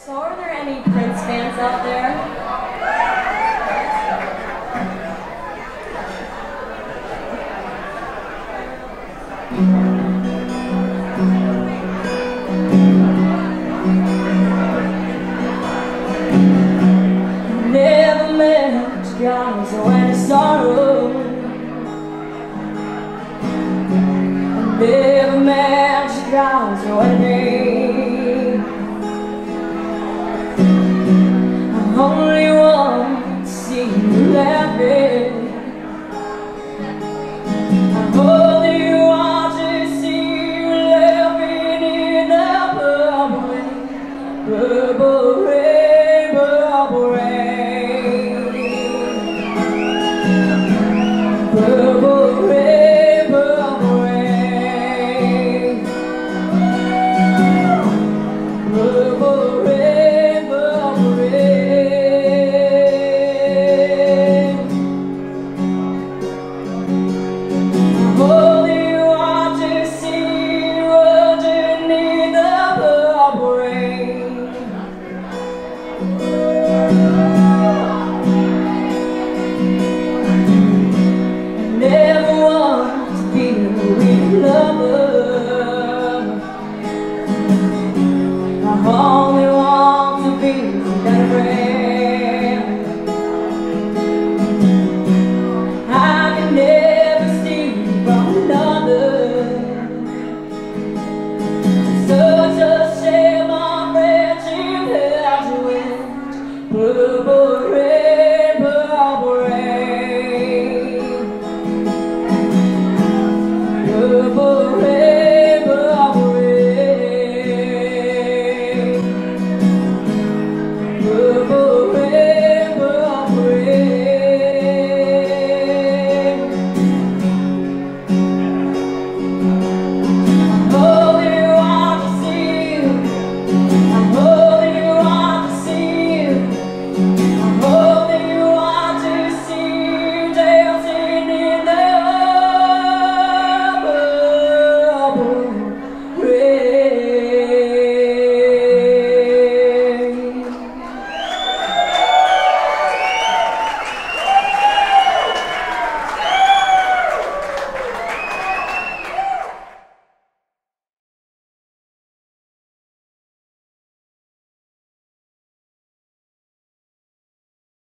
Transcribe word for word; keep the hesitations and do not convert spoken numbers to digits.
So are there any Prince fans out there? Never met scars or any sorrow. Never met scars or any. I only want to see you laughing. I only want to see you laughing in the purple rain, purple rain, purple rain, purple rain, purple rain, purple rain, purple rain. Never want to be a real lover. I only want to be a friend. I can never steal from another. Such a shame our friendship has to end. Purple rain, purple rain, purple rain.